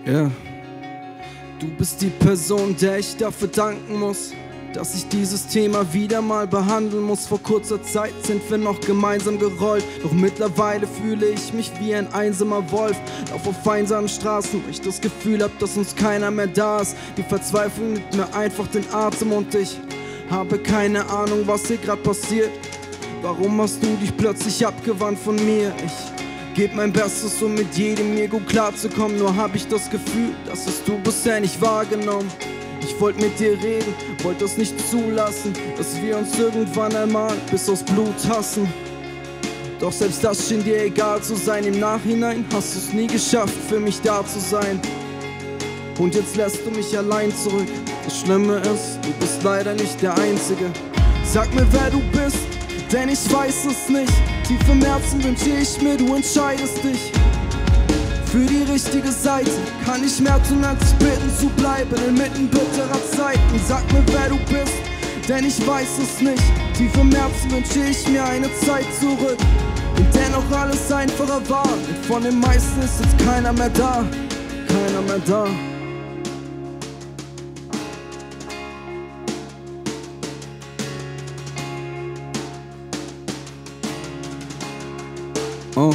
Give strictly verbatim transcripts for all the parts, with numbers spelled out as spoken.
Yeah. Du bist die Person, der ich dafür danken muss, dass ich dieses Thema wieder mal behandeln muss. Vor kurzer Zeit sind wir noch gemeinsam gerollt, doch mittlerweile fühle ich mich wie ein einsamer Wolf. Lauf auf einsamen Straßen, wo ich das Gefühl hab, dass uns keiner mehr da ist. Die Verzweiflung nimmt mir einfach den Atem und ich habe keine Ahnung, was hier grad passiert. Warum hast du dich plötzlich abgewandt von mir? Ich geb mein Bestes, um mit jedem mir gut klarzukommen, nur hab ich das Gefühl, dass es du bisher nicht wahrgenommen. Ich wollte mit dir reden, wollte es nicht zulassen, dass wir uns irgendwann einmal bis aufs Blut hassen. Doch selbst das schien dir egal zu sein, im Nachhinein hast du es nie geschafft, für mich da zu sein. Und jetzt lässt du mich allein zurück. Das Schlimme ist, du bist leider nicht der Einzige. Sag mir, wer du bist, denn ich weiß es nicht. Tief im Herzen wünsche ich mir, du entscheidest dich für die richtige Seite. Kann ich mehr tun, als dich bitten zu bleiben inmitten bitterer Zeiten. Sag mir, wer du bist, denn ich weiß es nicht. Tief im Herzen wünsche ich mir eine Zeit zurück, in der noch alles einfacher war. Und von den meisten ist jetzt keiner mehr da, keiner mehr da. Oh.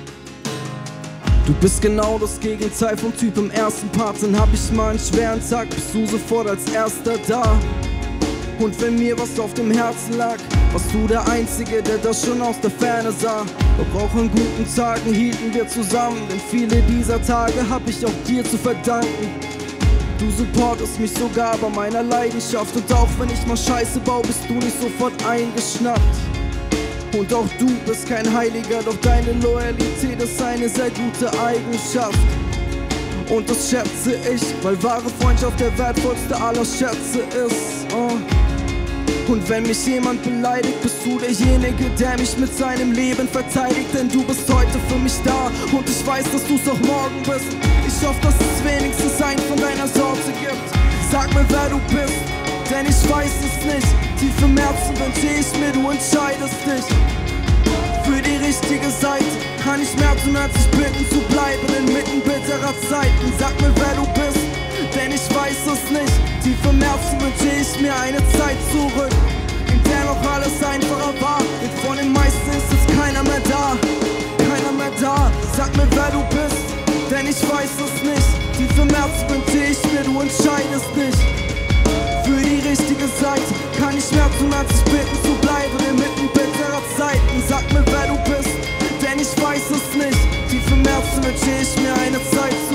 Du bist genau das Gegenteil vom Typ im ersten Part. Dann hab ich mal einen schweren Tag, bist du sofort als Erster da. Und wenn mir was auf dem Herzen lag, warst du der Einzige, der das schon aus der Ferne sah. Doch auch in guten Tagen hielten wir zusammen, denn viele dieser Tage hab ich auch dir zu verdanken. Du supportest mich sogar bei meiner Leidenschaft, und auch wenn ich mal Scheiße baue, bist du nicht sofort eingeschnappt. Und auch du bist kein Heiliger, doch deine Loyalität ist eine sehr gute Eigenschaft. Und das schätze ich, weil wahre Freundschaft der wertvollste aller Schätze ist. Oh. Und wenn mich jemand beleidigt, bist du derjenige, der mich mit seinem Leben verteidigt. Denn du bist heute für mich da, und ich weiß, dass du's auch morgen bist. Ich hoffe, dass es wenigstens einen von deiner Sorte gibt. Sag mir, wer du bist, denn ich weiß es nicht. Tief im Herzen wünsche ich mir, du entscheidest dich für die richtige Seite. Kann ich mehr tun, als dich bitten zu bleiben inmitten bitterer Zeiten. Sag mir, wer du bist, denn ich weiß es nicht. Tief im Herzen wünsche ich mir eine Zeit zurück, in der noch alles einfacher war. Und von den meisten ist jetzt keiner mehr da, keiner mehr da. Sag mir, wer du bist, denn ich weiß es nicht. Tief im Herzen wünsche ich mir, du entscheidest dich für die richtige Seite. Kann ich mehr tun, als dich bitten zu bleiben inmitten bitterer Zeiten. Sag mir, wer du bist, denn ich weiß es nicht. Tief im Herzen wünsche ich mir eine Zeit